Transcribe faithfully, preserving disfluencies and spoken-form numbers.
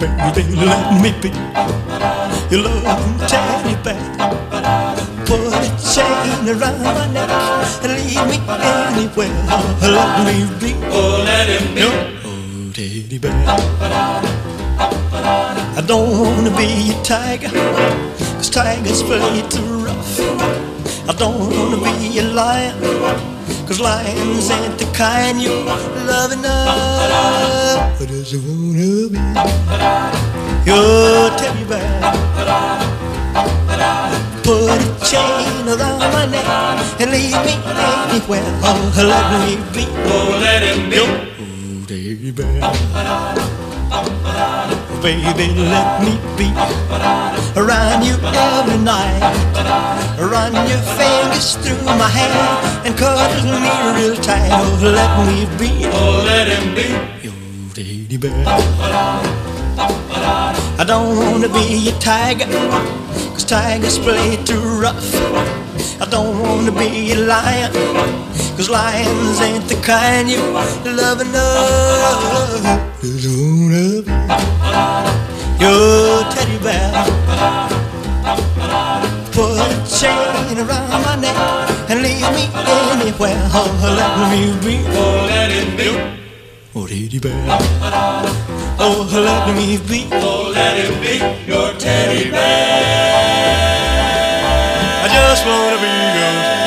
baby, let me be your loving teddy bear. Put a chain around my neck and lead me anywhere. Let me be, Oh, let him be your oh, teddy bear. I don't wanna be a tiger, 'cause tigers play too rough. I don't wanna be a lion, 'cause lions ain't the kind you love enough. I just wanna be your teddy bear. Put a chain around my neck and lead me anywhere. Oh, let me be, Oh, let him be your oh, teddy bear. Baby, let me be around you every night. Run your fingers through my hair and cuddle me real tight. Oh, let me be, Oh, let him be your teddy bear. I don't wanna be a tiger, 'cause tigers play too rough. I don't wanna be a lion, 'cause lions ain't the kind you love enough. Just wanna be your teddy bear. Put a chain around my neck and lead me anywhere. Oh, let me be, Oh, let him be oh, teddy bear. Oh, let me be, Oh, let him be your teddy bear. I just wanna be yours.